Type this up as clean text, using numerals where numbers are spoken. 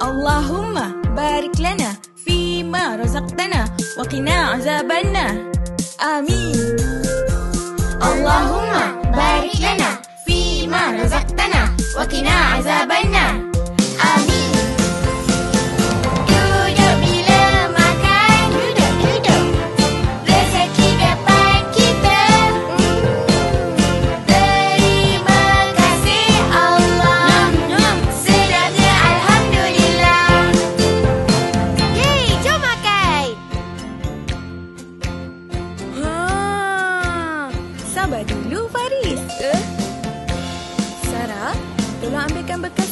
Allahumma barik lana fima razaqtana wa qina azabannar. Amin. Allahumma barik lana fima razaqtana wa qina azabannar. Amin. Duduk bila makan, duduk. Rezeki dapat kita. Terima kasih Allah. Sedapnya alhamdulillah. Yeay, jom makan. Sabar dulu Faris. Sarah, tolong ambilkan bekas